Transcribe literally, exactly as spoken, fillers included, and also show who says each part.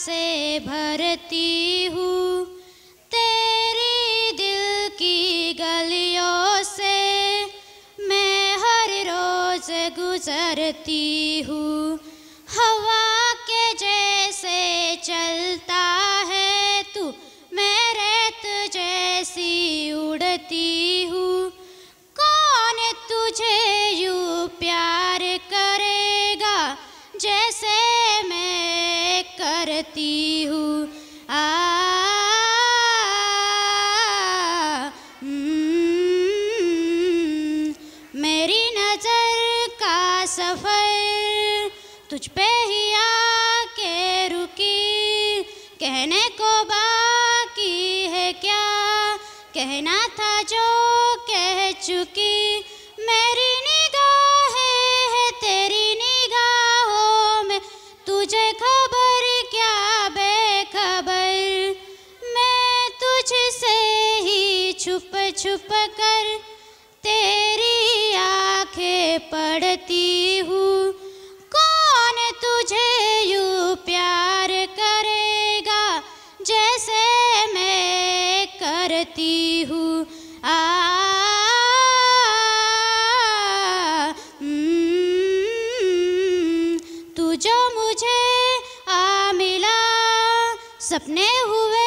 Speaker 1: से भरती हूँ, तेरी दिल की गलियों से मैं हर रोज गुजरती हूँ। हवा के जैसे चलता है तू, मैं रेत जैसी उड़ती हूँ। कौन तुझे यूँ प्यार करेगा जैसे मैं करती हूँ। आ मेरी नजर का सफर तुझ पे ही आके रुकी, कहने को बाकी है क्या, कहना था जो कह चुकी। मेरी निगाहें है तेरी निगाहों में, तुझे खबर क्या बेखबर। मैं तुझसे ही छुप छुप कर तेरी आंखें पढ़ती हूँ। कौन तुझे यूँ प्यार करेगा जैसे मैं करती हूँ। आ तू जो मुझे आ मिला, सपने हुए